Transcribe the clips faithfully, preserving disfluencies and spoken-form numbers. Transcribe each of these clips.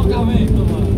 deslocamento, mano.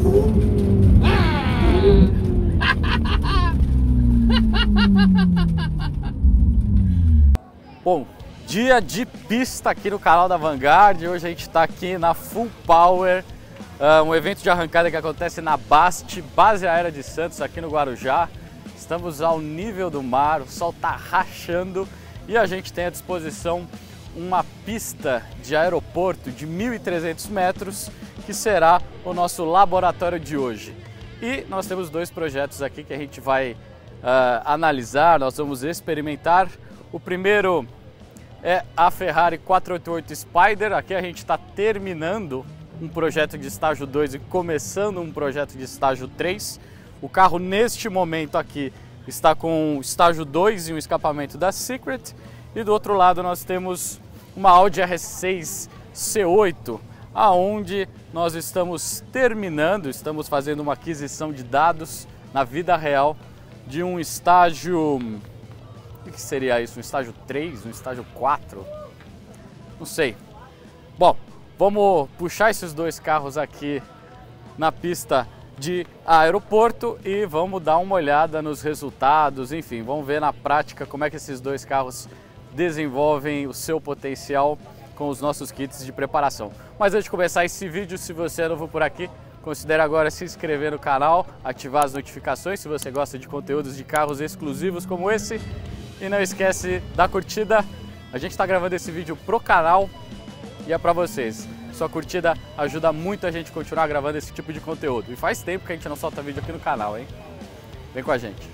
Bom, dia de pista aqui no canal da Vanguard. Hoje a gente está aqui na Full Power, uh, um evento de arrancada que acontece na BAST, Base Aérea de Santos, aqui no Guarujá. Estamos ao nível do mar, o sol está rachando e a gente tem à disposição uma pista de aeroporto de mil e trezentos metros, que será o nosso laboratório de hoje. E nós temos dois projetos aqui que a gente vai uh, analisar, nós vamos experimentar. O primeiro é a Ferrari quatrocentos e oitenta e oito Spider. Aqui a gente está terminando um projeto de estágio dois e começando um projeto de estágio três. O carro neste momento aqui está com estágio dois e um escapamento da Secret. E do outro lado nós temos uma Audi R seis C oito, aonde nós estamos terminando, estamos fazendo uma aquisição de dados na vida real de um estágio... O que seria isso? Um estágio três? Um estágio quatro? Não sei. Bom, vamos puxar esses dois carros aqui na pista de aeroporto e vamos dar uma olhada nos resultados, enfim, vamos ver na prática como é que esses dois carros desenvolvem o seu potencial com os nossos kits de preparação. Mas antes de começar esse vídeo, se você é novo por aqui, considere agora se inscrever no canal, ativar as notificações se você gosta de conteúdos de carros exclusivos como esse. E não esquece da curtida. A gente está gravando esse vídeo pro canal e é para vocês. Sua curtida ajuda muito a gente a continuar gravando esse tipo de conteúdo. E faz tempo que a gente não solta vídeo aqui no canal, hein? Vem com a gente.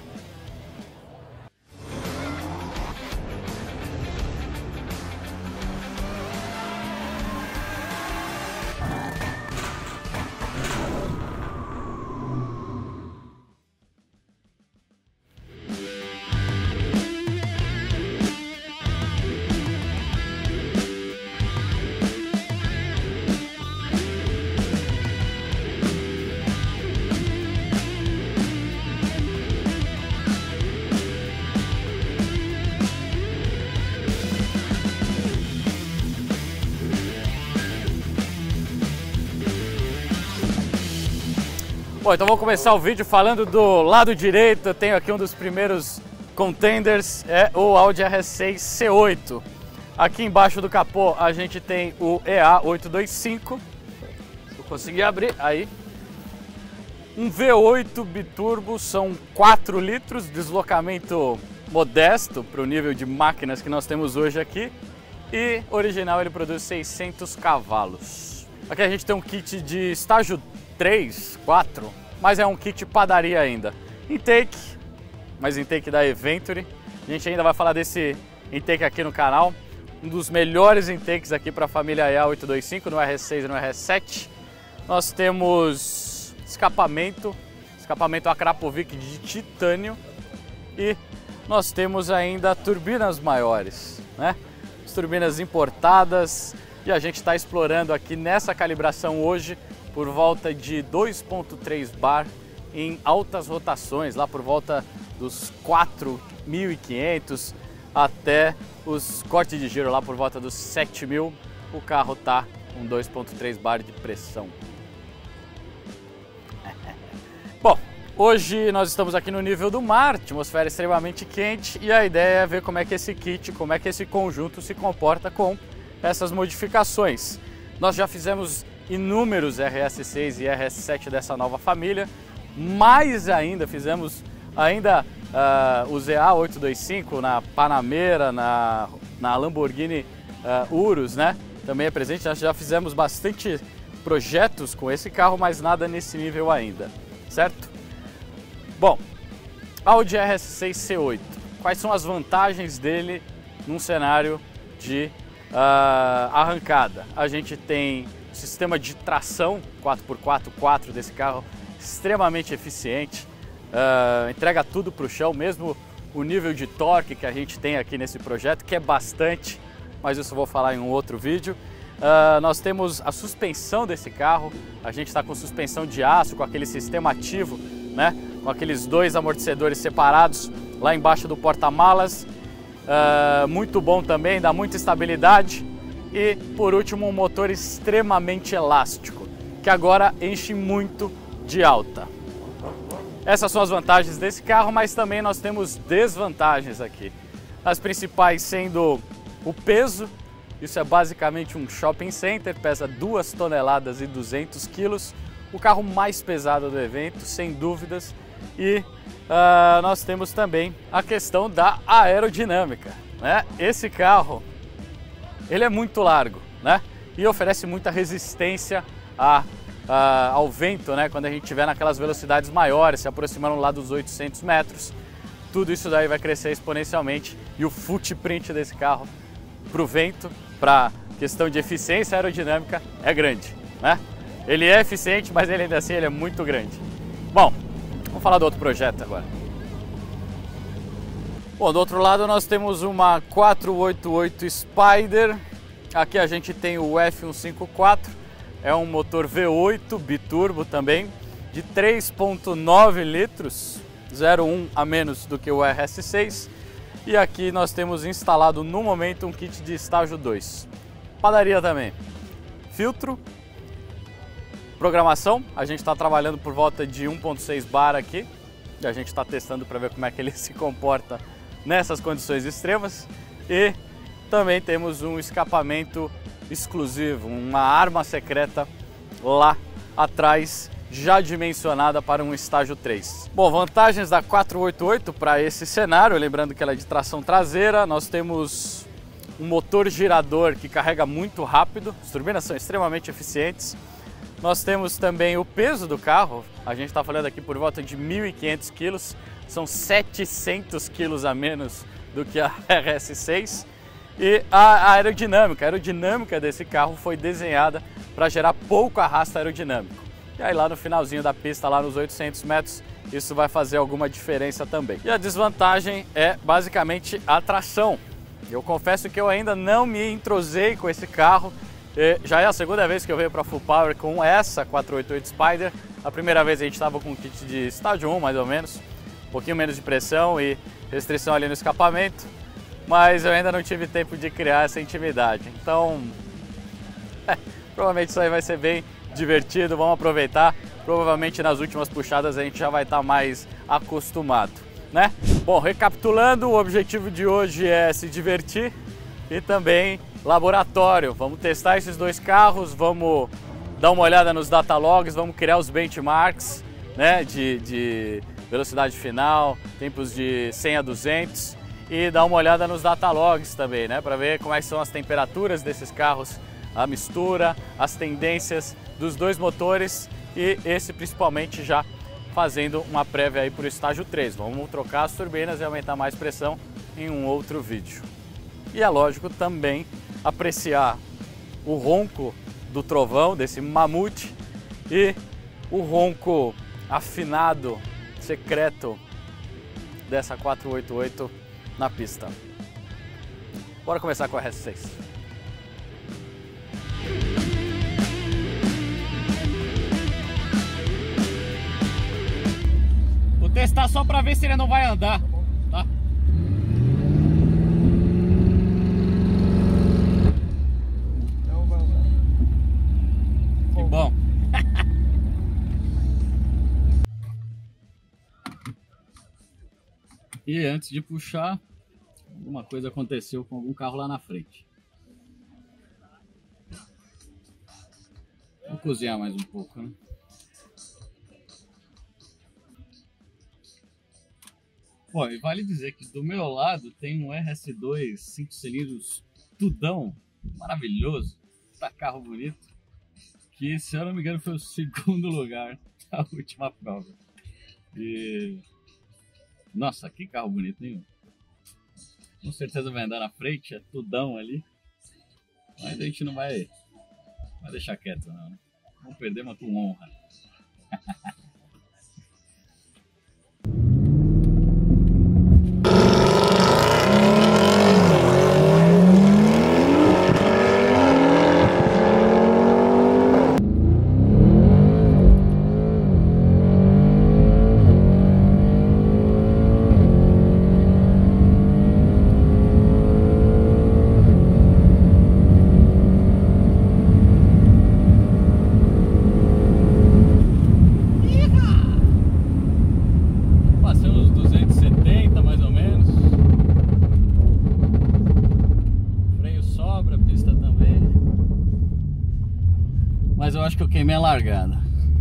Bom, então vamos começar o vídeo falando do lado direito. Eu tenho aqui um dos primeiros contenders, é o Audi R seis C oito. Aqui embaixo do capô a gente tem o E A oitocentos e vinte e cinco. Se eu conseguir abrir, aí. Um V oito biturbo, são quatro litros, deslocamento modesto para o nível de máquinas que nós temos hoje aqui. E original ele produz seiscentos cavalos. Aqui a gente tem um kit de estágio três, quatro, mas é um kit padaria ainda. Intake, mas intake da Eventure. A gente ainda vai falar desse intake aqui no canal. Um dos melhores intakes aqui para a família E A oitocentos e vinte e cinco, no R seis e no R sete. Nós temos escapamento, escapamento Akrapovic de titânio. E nós temos ainda turbinas maiores, né? As turbinas importadas. E a gente está explorando aqui nessa calibração hoje por volta de dois ponto três bar em altas rotações, lá por volta dos quatro mil e quinhentos até os cortes de giro lá por volta dos sete mil, o carro tá com dois ponto três bar de pressão. Bom, hoje nós estamos aqui no nível do mar, atmosfera extremamente quente, e a ideia é ver como é que esse kit, como é que esse conjunto se comporta com essas modificações. Nós já fizemos inúmeros R S seis e R S sete dessa nova família, mais ainda fizemos ainda uh, os E A oitocentos e vinte e cinco na Panamera, na, na Lamborghini uh, Urus, né? Também é presente. Nós já fizemos bastante projetos com esse carro, mas nada nesse nível ainda, certo? Bom, Audi R S seis C oito, quais são as vantagens dele num cenário de uh, arrancada? A gente tem sistema de tração quatro por quatro quatro desse carro extremamente eficiente, uh, entrega tudo para o chão, mesmo o nível de torque que a gente tem aqui nesse projeto, que é bastante, mas isso eu vou falar em um outro vídeo. Uh, nós temos a suspensão desse carro, a gente está com suspensão de aço, com aquele sistema ativo, né, com aqueles dois amortecedores separados lá embaixo do porta-malas, uh, muito bom também, dá muita estabilidade. E por último, um motor extremamente elástico. que agora enche muito de alta. Essas são as vantagens desse carro, mas também nós temos desvantagens aqui. As principais sendo o peso. Isso é basicamente um shopping center, pesa duas toneladas e duzentos quilos. O carro mais pesado do evento, sem dúvidas. E uh, nós temos também a questão da aerodinâmica, né? Esse carro, ele é muito largo, né? E oferece muita resistência a, a, ao vento, né? Quando a gente estiver naquelas velocidades maiores, se aproximando lá dos oitocentos metros. Tudo isso daí vai crescer exponencialmente e o footprint desse carro para o vento, para questão de eficiência aerodinâmica, é grande, né? Ele é eficiente, mas ele ainda assim ele é muito grande. Bom, vamos falar do outro projeto agora. Bom, do outro lado nós temos uma quatrocentos e oitenta e oito Spider. Aqui a gente tem o F cento e cinquenta e quatro, é um motor V oito biturbo também, de três vírgula nove litros, zero vírgula um a menos do que o R S seis. E aqui nós temos instalado no momento um kit de estágio dois. Padaria também. Filtro. Programação, a gente está trabalhando por volta de um ponto seis bar aqui. E a gente está testando para ver como é que ele se comporta nessas condições extremas. E também temos um escapamento exclusivo, uma arma secreta lá atrás, já dimensionada para um estágio três. Bom, vantagens da quatrocentos e oitenta e oito para esse cenário, lembrando que ela é de tração traseira, nós temos um motor girador que carrega muito rápido, as turbinas são extremamente eficientes. Nós temos também o peso do carro, a gente está falando aqui por volta de mil e quinhentos quilos, são setecentos quilos a menos do que a R S seis. E a aerodinâmica, a aerodinâmica desse carro foi desenhada para gerar pouco arrasto aerodinâmico. E aí lá no finalzinho da pista, lá nos oitocentos metros, isso vai fazer alguma diferença também. E a desvantagem é basicamente a tração. Eu confesso que eu ainda não me entrosei com esse carro. E já é a segunda vez que eu venho para Full Power com essa quatrocentos e oitenta e oito Spider. A primeira vez a gente estava com um kit de estágio um, mais ou menos, um pouquinho menos de pressão e restrição ali no escapamento, mas eu ainda não tive tempo de criar essa intimidade. Então, é, provavelmente isso aí vai ser bem divertido, vamos aproveitar. Provavelmente nas últimas puxadas a gente já vai estar mais acostumado, né? Bom, recapitulando, o objetivo de hoje é se divertir e também laboratório. Vamos testar esses dois carros, vamos dar uma olhada nos data logs, vamos criar os benchmarks, né, de, de velocidade final, tempos de cem a duzentos e dar uma olhada nos data logs também, né, para ver como é que são as temperaturas desses carros, a mistura, as tendências dos dois motores e esse principalmente já fazendo uma prévia aí para o estágio três. Vamos trocar as turbinas e aumentar mais pressão em um outro vídeo. E é lógico também apreciar o ronco do trovão, desse mamute, e o ronco afinado, secreto dessa quatrocentos e oitenta e oito na pista. Bora começar com a R S seis. Vou testar só para ver se ele não vai andar, tá? Que bom. E antes de puxar, alguma coisa aconteceu com algum carro lá na frente. Vou cozinhar mais um pouco, né? Bom, e vale dizer que do meu lado tem um R S dois cinco cilindros tudão, maravilhoso, tá carro bonito, que se eu não me engano foi o segundo lugar da última prova. E nossa, que carro bonito, hein? Com certeza vai andar na frente, é tudão ali, mas a gente não vai, vai deixar quieto não, né? Vamos perder, mas com honra. queimei a largada.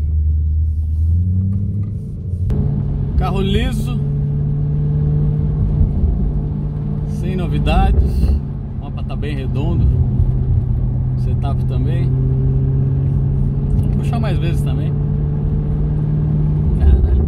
Carro liso, sem novidades. O mapa tá bem redondo. Setup também. Vou puxar mais vezes também. Caralho.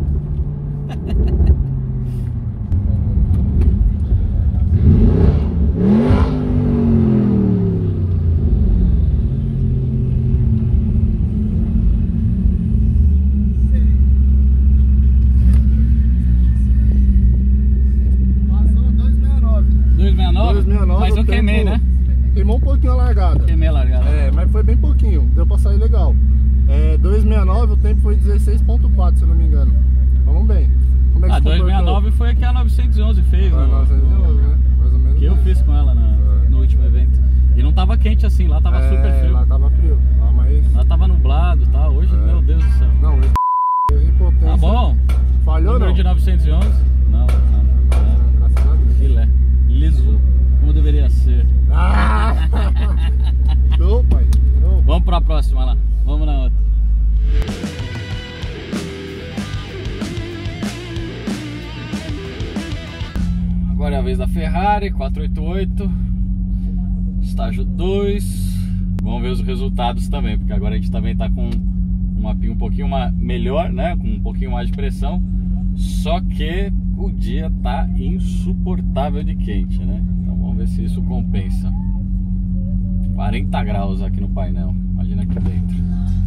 Mas eu queimei, né? Queimou um pouquinho a largada. Queimei a largada. É, mas foi bem pouquinho, deu pra sair legal. É, dois sessenta e nove, o tempo foi dezesseis ponto quatro, se eu não me engano. Vamos bem. Como é que ah, dois sessenta e nove foi a que a novecentos e onze fez, né? novecentos e onze, né? Mais ou menos. Que eu fiz com ela na, é. no último evento. E não tava quente assim, lá tava é, super frio. Lá tava frio. Lá, mas... lá tava nublado e tá? tal. Hoje, é. meu Deus do céu. Não, hoje teve potência. Tá bom. Falhou número não? de novecentos e onze? Não, não. não. Graças a Deus. Filé. Liso. Como deveria ser. Ah! Show, pai. Show. Vamos pra próxima lá. Vamos na outra. Agora é a vez da Ferrari quatrocentos e oitenta e oito. Estágio dois. Vamos ver os resultados também, porque agora a gente também tá com um mapinho um pouquinho melhor, né? Com um pouquinho mais de pressão. Só que o dia tá insuportável de quente, né? Então vamos ver se isso compensa. quarenta graus aqui no painel. Imagina aqui dentro.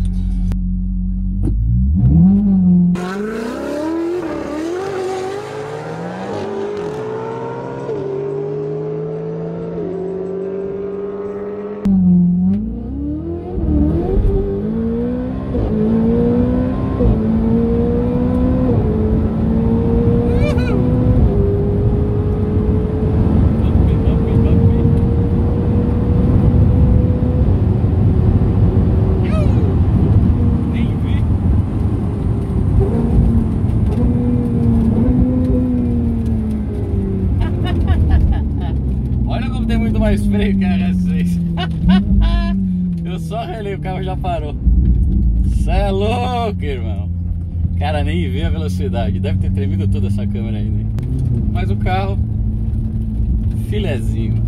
Mais freio que a R S seis. Eu só relei, o carro já parou. Cê é louco, irmão. Cara, nem vê a velocidade. Deve ter tremido toda essa câmera ainda, hein? Mas o carro, filezinho.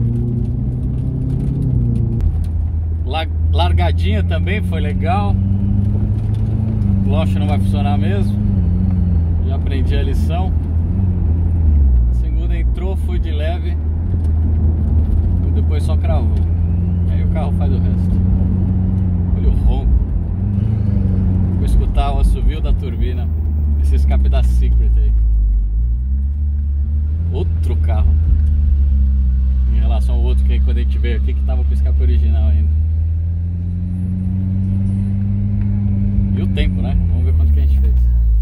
Largadinha também foi legal. O clutch não vai funcionar mesmo. Já aprendi a lição. A segunda entrou, foi de leve. Depois só cravou. Aí o carro faz o resto. Olha o ronco. Vou escutar o assovio da turbina. Esse escape da Secret aí. Outro carro. Em relação ao outro que quando a gente veio aqui, que tava com o escape original ainda. E o tempo, né? Vamos ver quanto que a gente fez.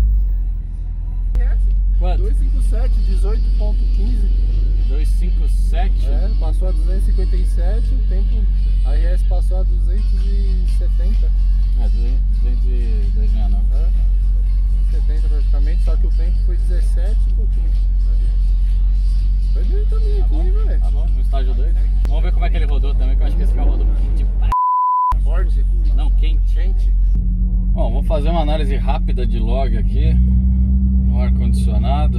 Quanto? duzentos e cinquenta e sete, dezoito ponto quinze. duzentos e cinquenta e sete? É, passou a duzentos e cinquenta e sete, o tempo, a R S passou a duzentos e setenta. É, duzentos e sessenta e nove. É, setenta praticamente, só que o tempo foi dezessete e pouquinho. Foi bem também tá aqui, velho. Tá bom, no estágio dois. Vamos ver como é que ele rodou também, que eu acho que esse carro rodou tipo forte. Não, quente. Quente. Bom, vou fazer uma análise rápida de log aqui no ar-condicionado.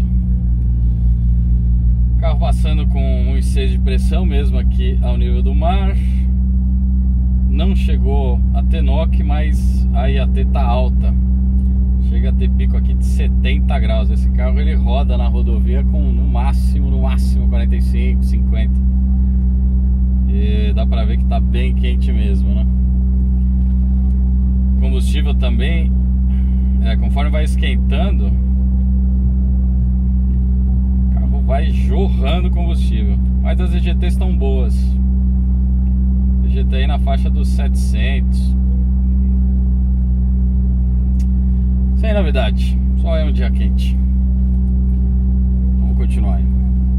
Carro passando com um vírgula seis de pressão mesmo aqui ao nível do mar. Não chegou a ter N O C, mas a I A T tá alta. Chega a ter pico aqui de setenta graus. Esse carro ele roda na rodovia com no máximo, no máximo quarenta e cinco, cinquenta. E dá pra ver que tá bem quente mesmo, né? Combustível também, é, conforme vai esquentando, vai jorrando combustível. Mas as E G Ts estão boas. E G T aí na faixa dos setecentos. Sem novidade. Só é um dia quente. Vamos continuar aí.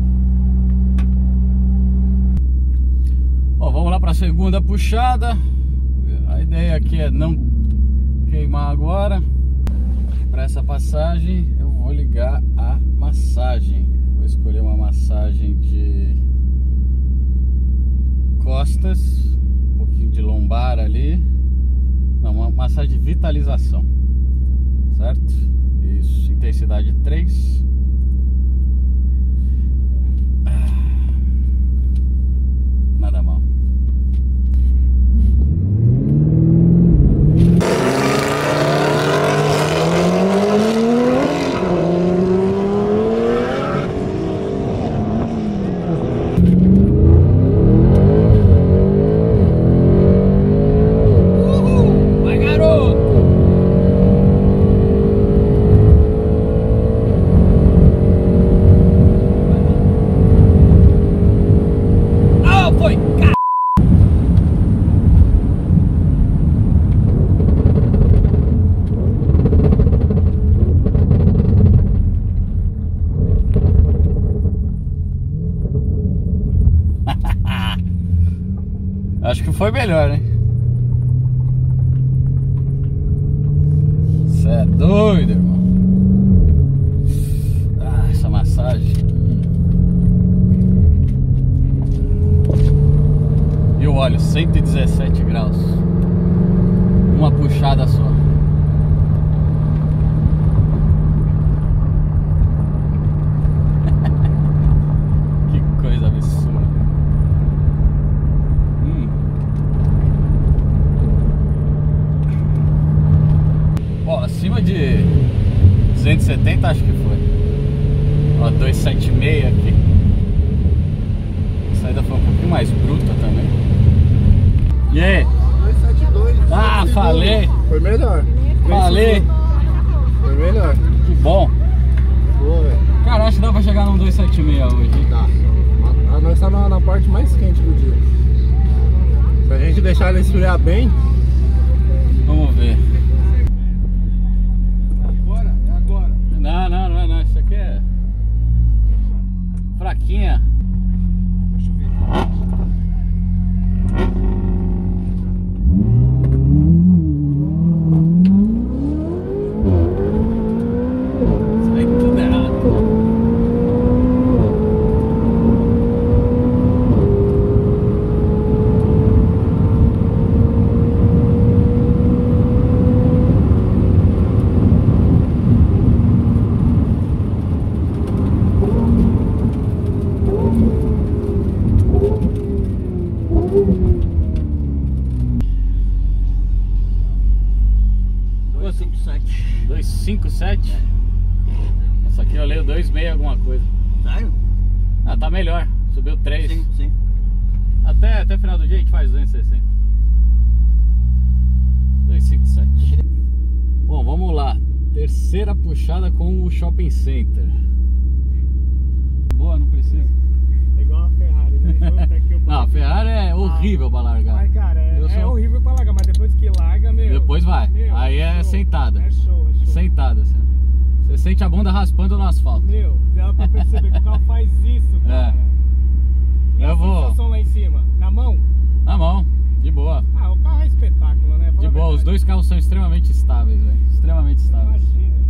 Bom, vamos lá para a segunda puxada. A ideia aqui é não queimar agora. Para essa passagem eu vou ligar a massagem. Vou escolher uma massagem de costas, um pouquinho de lombar ali. Não, uma massagem de vitalização. Certo? Isso, intensidade três. Nada mal. Acho que foi melhor, hein? Cê é doido, irmão. Ah, essa massagem. E o óleo, cento e dezessete graus. Uma puxada só. Que coisa absurda. Acima de duzentos e setenta, acho que foi. Ó, duzentos e setenta e seis aqui. A saída foi um pouquinho mais bruta também. E aí? duzentos e setenta e dois. Ah, falei. Foi melhor. Falei. Foi melhor. Que bom. Boa, velho. Cara, acho que dá pra chegar num duzentos e setenta e seis hoje. Dá. A nós tá na, na parte mais quente do dia. Se a gente deixar ela esfriar bem. Vamos ver. Não, não, não, não, isso aqui é fraquinha. Deixa eu ver. Isso aí tudo errado. dois cinco sete? Essa aqui eu leio dois seis alguma coisa. Sério? Ah, tá melhor. Subiu três. Sim, sim. Até, até final do dia a gente faz duzentos e sessenta. dois cinco sete. Bom, vamos lá. Terceira puxada com o Shopping Center. Boa, não precisa. É igual a Ferrari, né? Não, a Ferrari é horrível ah, pra largar. Mas cara, é, é sou... horrível pra largar, mas depois que larga, meu... Depois vai. Meu, aí é show. sentada. É show, é show. Sentada, assim. Você sente a bunda raspando no asfalto. Meu, dá pra perceber que o carro faz isso, cara. É. E eu a vou... sensação lá em cima? Na mão? Na mão, de boa. Ah, o carro é espetáculo, né? Fala de boa, os dois carros são extremamente estáveis, velho. Extremamente estáveis. Imagina.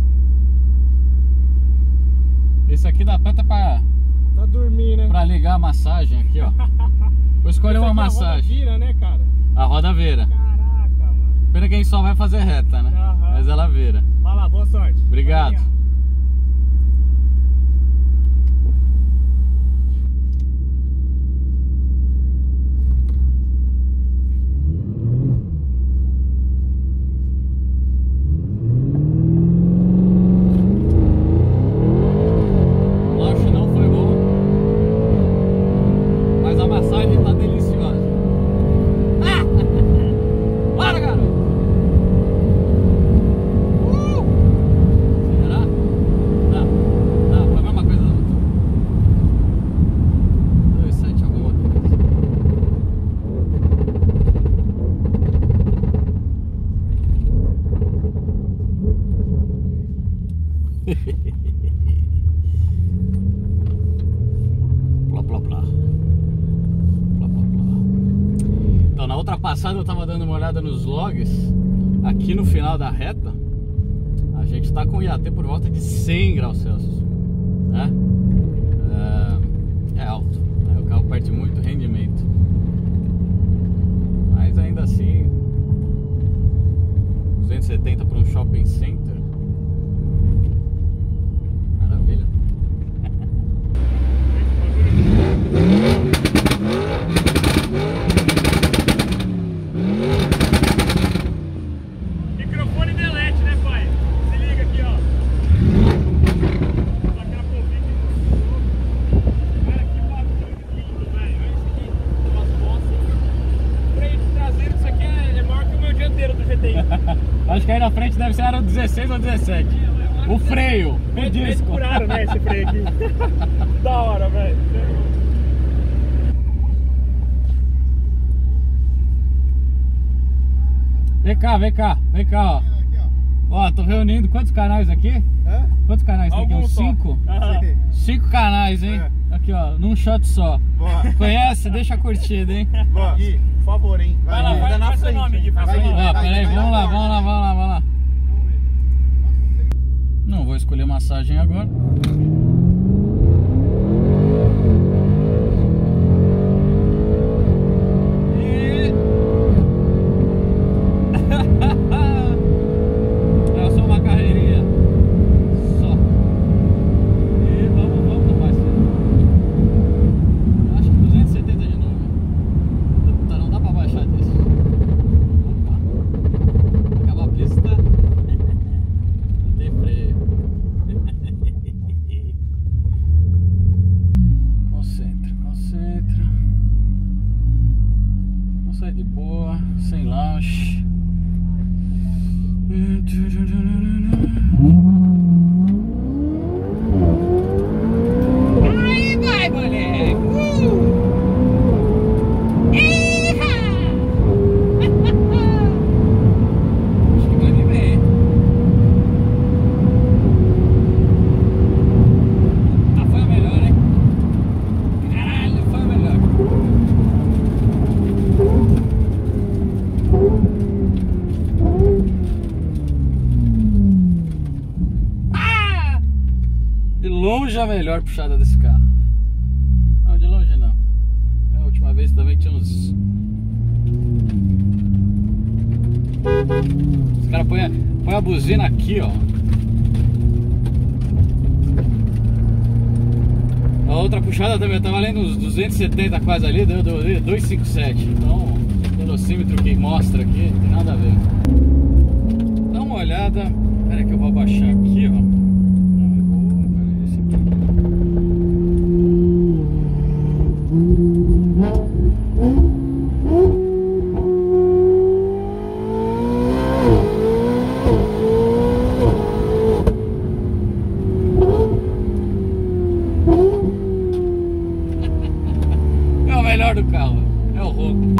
Esse aqui dá até pra... Tá dormindo, né? Pra ligar a massagem aqui, ó. Vou escolher uma massagem. A roda vira, né, cara? A roda vira. Caraca, mano. Pena que a gente só vai fazer reta, né? Aham. Mas ela vira. Vai lá, boa sorte. Obrigado. Valeu. Blá, blá, blá. Blá, blá, blá. Então, na outra passada eu tava dando uma olhada nos logs. Aqui no final da reta a gente tá com I A T por volta de cem graus Celsius, né? É, é alto, né? O carro perde muito rendimento. Mas ainda assim setenta para um shopping center. Maravilha. Microfone delete, né, pai? Se liga aqui, ó. Cara, que bagulho lindo, velho. Olha isso aqui. Umas bossas. Freio de traseiro, isso aqui é maior que o meu dianteiro do G T I. Acho que aí na frente deve ser aro dezesseis ou dezessete. O freio, o Eles disco. furaram, né, esse freio aqui. Da hora, velho. Vem cá, vem cá, vem cá, ó. Ó, tô reunindo quantos canais aqui? Hã? Quantos canais tem aqui? Alguns Uns só. cinco? Aham. Cinco canais, hein? É. Aqui, ó, num shot só. Boa. Conhece? Deixa a curtida, hein? Boa. Gui, por favor, hein? Vai lá, vai, faz seu nome, Gui, faz Vai, seu Gui. nome. Ó, peraí, vai, vamos vai, lá, vai. vamos lá, vamos lá, vamos lá. Não vou escolher massagem agora. E... é só uma carreirinha. Só. E vamos, vamos, meu parceiro. Acho que duzentos e setenta de novo. Puta, não dá pra baixar disso. Opa. Acabou a pista. Não tem freio. Concentra, concentra. Vamos sair de boa, sem launch. Aí vai, moleque! Uh! Iha! Acho que vai vir bem. Ah, foi a melhor, hein? Caralho, foi a melhor. Ah! De longe a melhor puxada desse carro. Não, de longe não. A última vez também tinha uns... Os caras põem a, põem a buzina aqui, ó. A outra puxada também, eu tava lendo uns duzentos e setenta quase ali, deu duzentos e cinquenta e sete. Então, o velocímetro que mostra aqui não tem nada a ver. Dá uma olhada. Espera que eu vou abaixar aqui, ó. Não, eu vou... Pera, esse é o melhor do carro, é o ronco.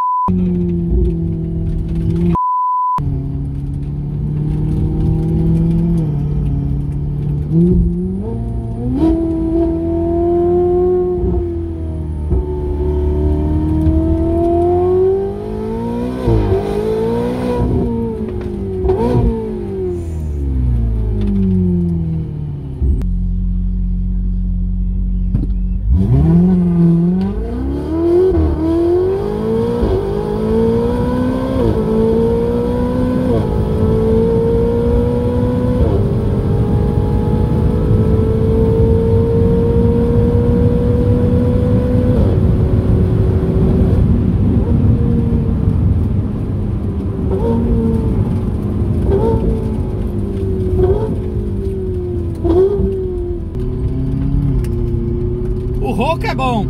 O ronco é bom,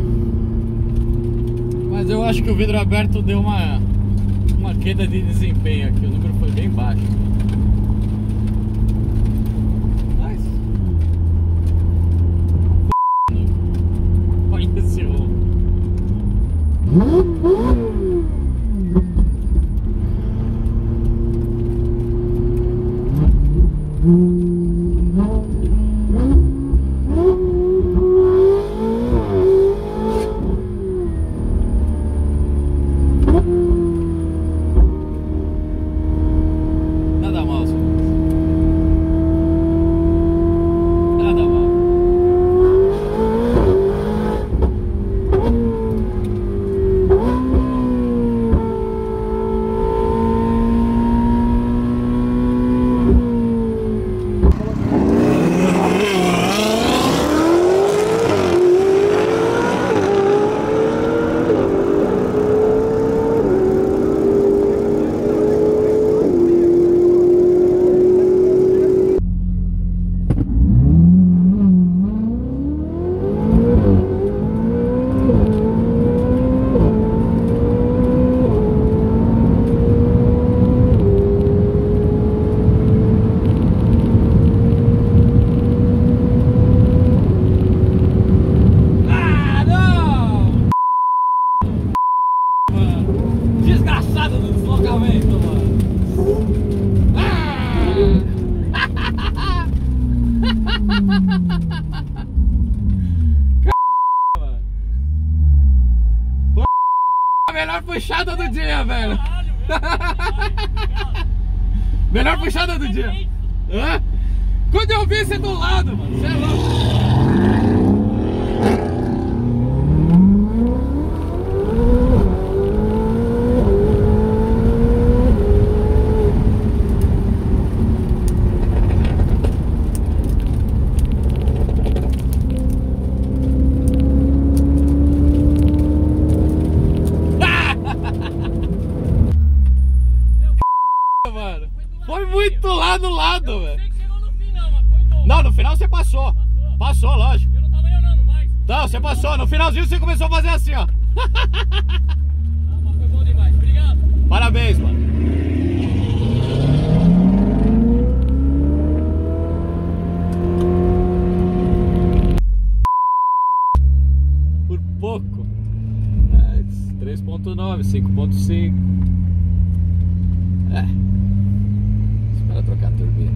mas eu acho que o vidro aberto deu uma, uma queda de desempenho aqui, o número foi bem baixo. Mas... olha esse ronco. Nada mal, senhor. Nada mal. puxada do dia, velho. Melhor puxada do dia. Hã? Quando eu vi você do lado, mano, você é louco. Foi muito lá no lado, velho. Não, no final você passou. Passou, passou lógico. Eu não tava olhando mais. Não, você passou. No finalzinho você começou a fazer assim, ó. Ah, mas foi bom demais. Obrigado. Parabéns, mano. Por pouco. É, três ponto nove, cinco ponto cinco. É. Espera trocar a turbina.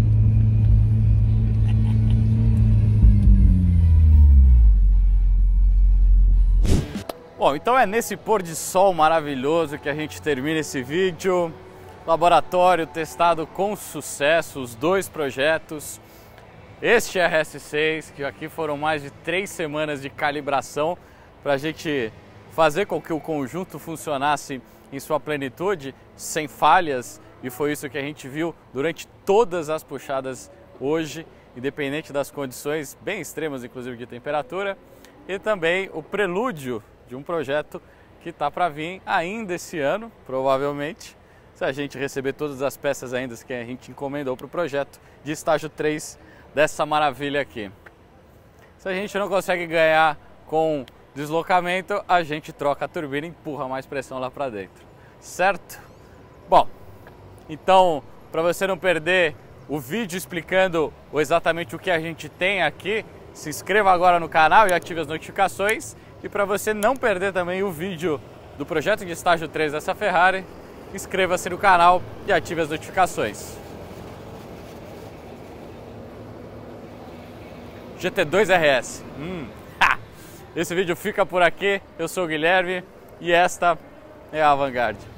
Bom, então é nesse pôr de sol maravilhoso que a gente termina esse vídeo. Laboratório testado com sucesso, os dois projetos. Este R S seis, que aqui foram mais de três semanas de calibração para a gente fazer com que o conjunto funcionasse em sua plenitude, sem falhas, e foi isso que a gente viu durante todas as puxadas hoje, independente das condições bem extremas, inclusive de temperatura, e também o prelúdio de um projeto que está para vir ainda esse ano, provavelmente, se a gente receber todas as peças ainda que a gente encomendou para o projeto de estágio três dessa maravilha aqui. Se a gente não consegue ganhar com deslocamento, a gente troca a turbina e empurra mais pressão lá para dentro, certo? Bom, então, para você não perder o vídeo explicando exatamente o que a gente tem aqui, se inscreva agora no canal e ative as notificações. E para você não perder também o vídeo do projeto de estágio três dessa Ferrari, inscreva-se no canal e ative as notificações. G T dois R S. Hum, ha! Esse vídeo fica por aqui. Eu sou o Guilherme e esta é a Vanguard.